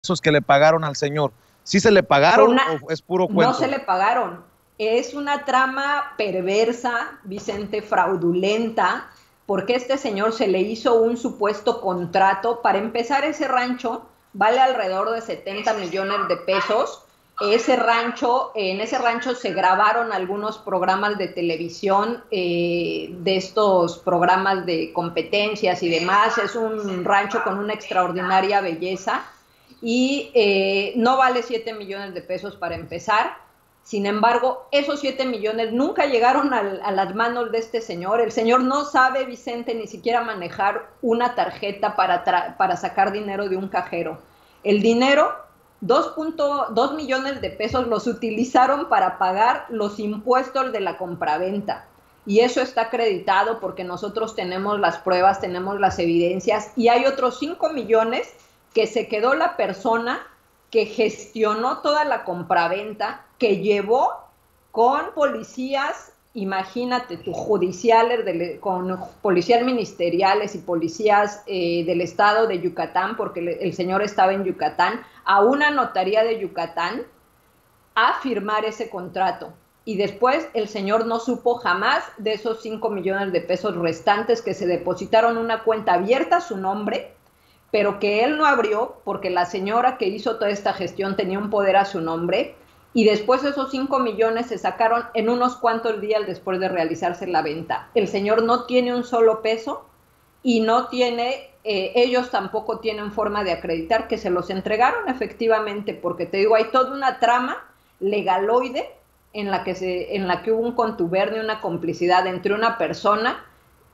pesos que le pagaron al señor. ¿Sí se le pagaron o es puro cuento? No se le pagaron. Es una trama perversa, Vicente, fraudulenta, porque este señor se le hizo un supuesto contrato. Para empezar, ese rancho vale alrededor de 70 millones de pesos. En ese rancho se grabaron algunos programas de televisión, de estos programas de competencias y demás. Es un rancho con una extraordinaria belleza y no vale 7 millones de pesos para empezar. Sin embargo, esos 7 millones nunca llegaron a las manos de este señor. El señor no sabe, Vicente, ni siquiera manejar una tarjeta para sacar dinero de un cajero. El dinero, 2.2 millones de pesos, los utilizaron para pagar los impuestos de la compraventa. Y eso está acreditado porque nosotros tenemos las pruebas, tenemos las evidencias, y hay otros 5 millones que se quedó la persona que gestionó toda la compraventa, que llevó con policías, imagínate tú, judiciales, con policías ministeriales y policías del estado de Yucatán, porque el señor estaba en Yucatán, a una notaría de Yucatán a firmar ese contrato. Y después el señor no supo jamás de esos 5 millones de pesos restantes que se depositaron en una cuenta abierta a su nombre, pero que él no abrió porque la señora que hizo toda esta gestión tenía un poder a su nombre, y después esos 5 millones se sacaron en unos cuantos días después de realizarse la venta. El señor no tiene un solo peso y no tiene, ellos tampoco tienen forma de acreditar que se los entregaron efectivamente, porque te digo, hay toda una trama legaloide en la que hubo un contubernio, una complicidad entre una persona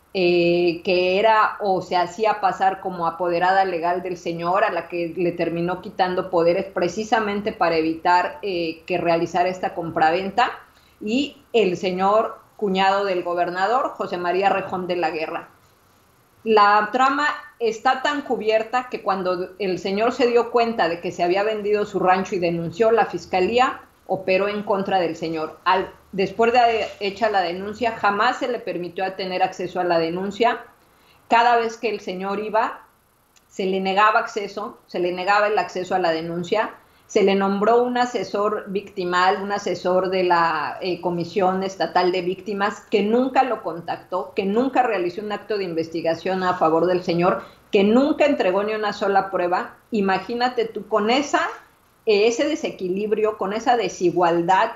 que era o se hacía pasar como apoderada legal del señor, a la que le terminó quitando poderes precisamente para evitar que realizara esta compraventa, y el señor cuñado del gobernador, José María Rejón de la Guerra. La trama está tan cubierta que cuando el señor se dio cuenta de que se había vendido su rancho y denunció, la fiscalía operó en contra del señor. Después de hecha la denuncia, jamás se le permitió tener acceso a la denuncia. Cada vez que el señor iba, se le negaba acceso, se le negaba el acceso a la denuncia. Se le nombró un asesor victimal, un asesor de la Comisión Estatal de Víctimas, que nunca lo contactó, que nunca realizó un acto de investigación a favor del señor, que nunca entregó ni una sola prueba. Imagínate tú, con ese desequilibrio, con esa desigualdad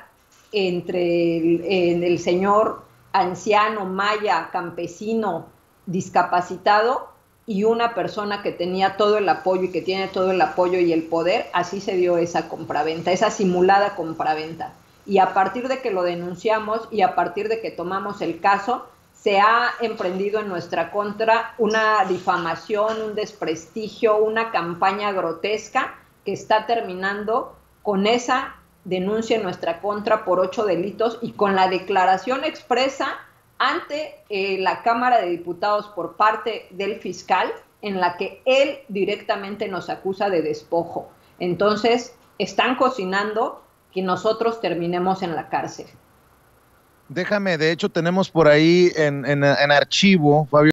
entre el señor anciano, maya, campesino, discapacitado, y una persona que tenía todo el apoyo y que tiene todo el apoyo y el poder. Así se dio esa compraventa, esa simulada compraventa. Y a partir de que lo denunciamos y a partir de que tomamos el caso, se ha emprendido en nuestra contra una difamación, un desprestigio, una campaña grotesca que está terminando con esa denuncia en nuestra contra por 8 delitos y con la declaración expresa ante la Cámara de Diputados por parte del fiscal, en la que él directamente nos acusa de despojo. Entonces, están cocinando que nosotros terminemos en la cárcel. Déjame, de hecho tenemos por ahí en archivo, Fabio,